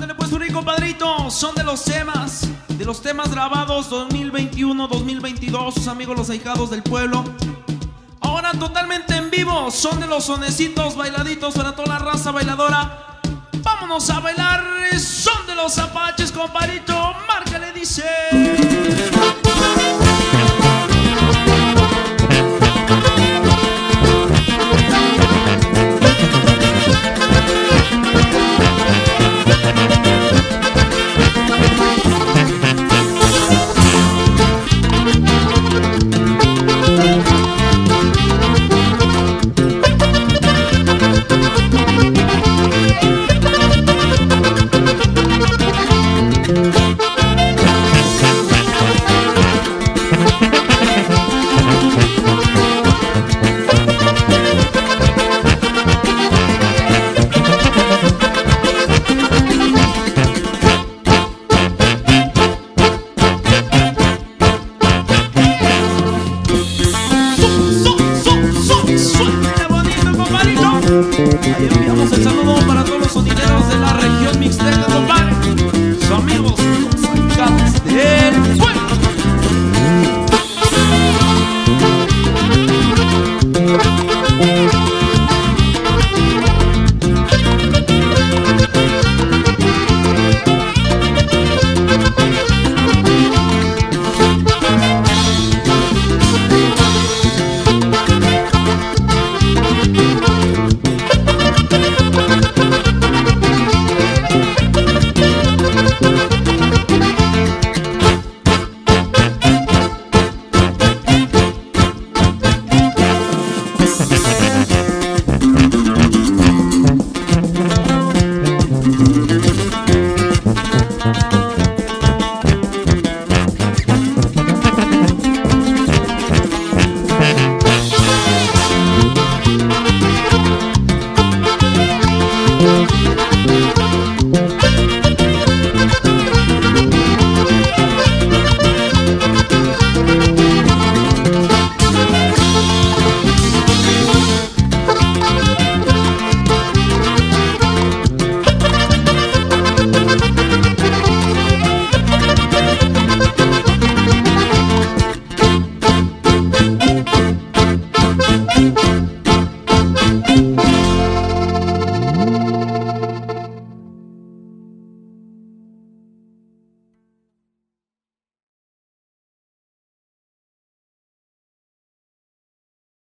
Ándale pues, mi compadrito, son de los temas grabados 2021-2022, sus amigos los ahijados del pueblo. Ahora totalmente en vivo, son de los sonecitos bailaditos para toda la raza bailadora. Vámonos a bailar, son de los apaches, compadrito, márcale, dice. Ahí enviamos el saludo para todos los sonideros de la región mixteca, compadre. Sus amigos, los ahijados del pueblo.